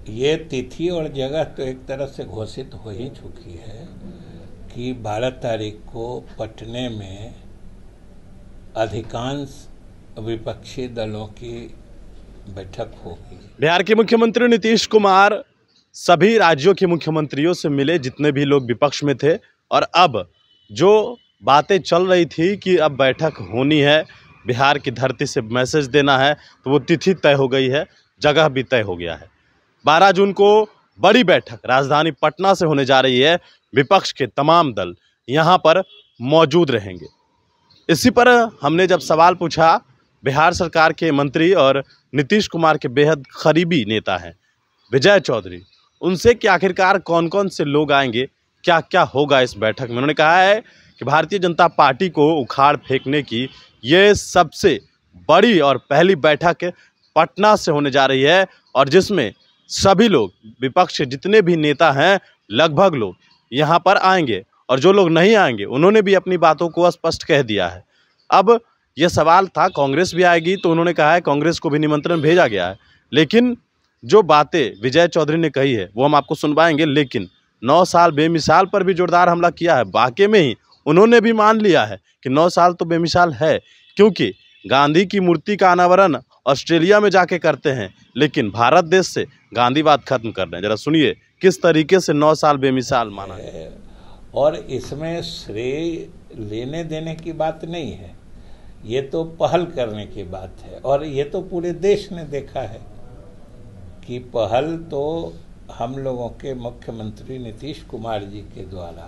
ये तिथि और जगह तो एक तरह से घोषित हो ही चुकी है कि 12 तारीख को पटने में अधिकांश विपक्षी दलों की बैठक होगी। बिहार के मुख्यमंत्री नीतीश कुमार सभी राज्यों के मुख्यमंत्रियों से मिले, जितने भी लोग विपक्ष में थे, और अब जो बातें चल रही थी कि अब बैठक होनी है, बिहार की धरती से मैसेज देना है, तो वो तिथि तय हो गई है, जगह भी तय हो गया है। 12 जून को बड़ी बैठक राजधानी पटना से होने जा रही है। विपक्ष के तमाम दल यहाँ पर मौजूद रहेंगे। इसी पर हमने जब सवाल पूछा बिहार सरकार के मंत्री और नीतीश कुमार के बेहद करीबी नेता हैं विजय चौधरी, उनसे कि आखिरकार कौन कौन से लोग आएंगे, क्या क्या होगा इस बैठक में। उन्होंने कहा है कि भारतीय जनता पार्टी को उखाड़ फेंकने की ये सबसे बड़ी और पहली बैठक पटना से होने जा रही है, और जिसमें सभी लोग, विपक्ष के जितने भी नेता हैं लगभग लोग यहाँ पर आएंगे, और जो लोग नहीं आएंगे उन्होंने भी अपनी बातों को स्पष्ट कह दिया है। अब ये सवाल था कांग्रेस भी आएगी, तो उन्होंने कहा है कांग्रेस को भी निमंत्रण भेजा गया है, लेकिन जो बातें विजय चौधरी ने कही है वो हम आपको सुनवाएंगे। लेकिन 9 साल बेमिसाल पर भी जोरदार हमला किया है। वाकई में ही उन्होंने भी मान लिया है कि 9 साल तो बेमिसाल है, क्योंकि गांधी की मूर्ति का अनावरण ऑस्ट्रेलिया में जाके करते हैं, लेकिन भारत देश से गांधीवाद खत्म कर रहे हैं। जरा सुनिए किस तरीके से 9 साल बेमिसाल माना है। और इसमें श्रेय लेने देने की बात नहीं है, ये तो पहल करने की बात है। और ये तो पूरे देश ने देखा है कि पहल तो हम लोगों के मुख्यमंत्री नीतीश कुमार जी के द्वारा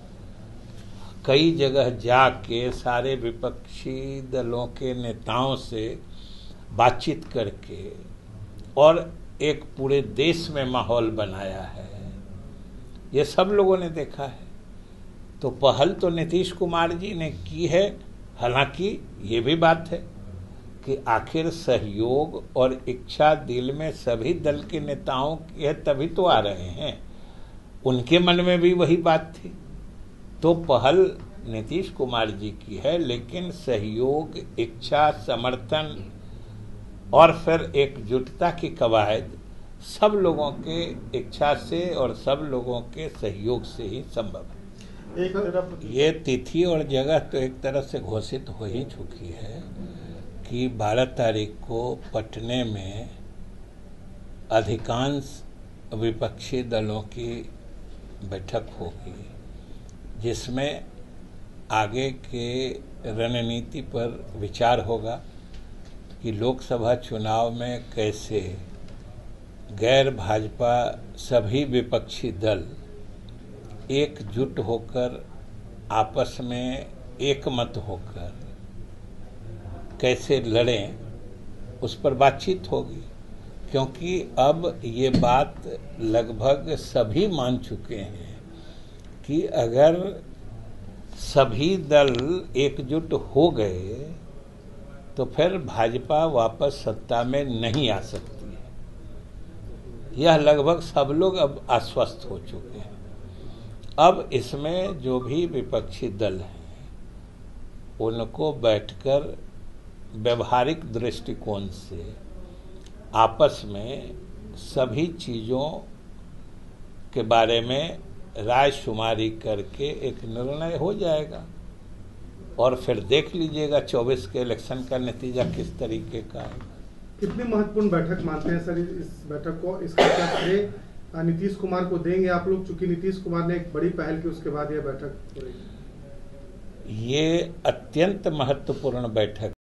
कई जगह जाके सारे विपक्षी दलों के नेताओं से बातचीत करके और एक पूरे देश में माहौल बनाया है, ये सब लोगों ने देखा है। तो पहल तो नीतीश कुमार जी ने की है। हालांकि ये भी बात है कि आखिर सहयोग और इच्छा दिल में सभी दल के नेताओं की है, तभी तो आ रहे हैं। उनके मन में भी वही बात थी। तो पहल नीतीश कुमार जी की है, लेकिन सहयोग, इच्छा, समर्थन और फिर एकजुटता की कवायद सब लोगों के इच्छा से और सब लोगों के सहयोग से ही संभव है। ये तिथि और जगह तो एक तरह से घोषित हो ही चुकी है कि 12 तारीख को पटने में अधिकांश विपक्षी दलों की बैठक होगी, जिसमें आगे के रणनीति पर विचार होगा कि लोकसभा चुनाव में कैसे गैर भाजपा सभी विपक्षी दल एकजुट होकर आपस में एकमत होकर कैसे लड़ें, उस पर बातचीत होगी। क्योंकि अब ये बात लगभग सभी मान चुके हैं कि अगर सभी दल एकजुट हो गए तो फिर भाजपा वापस सत्ता में नहीं आ सकती है। यह लगभग सब लोग अब आश्वस्त हो चुके हैं। अब इसमें जो भी विपक्षी दल हैं उनको बैठकर व्यवहारिक दृष्टिकोण से आपस में सभी चीज़ों के बारे में राय शुमारी करके एक निर्णय हो जाएगा, और फिर देख लीजिएगा 24 के इलेक्शन का नतीजा किस तरीके का है। कितनी महत्वपूर्ण बैठक मानते हैं सर इस बैठक को? इसका क्या श्रेय नीतीश कुमार को देंगे आप लोग, चूंकि नीतीश कुमार ने एक बड़ी पहल की, उसके बाद यह बैठक हो रही है? ये अत्यंत महत्वपूर्ण बैठक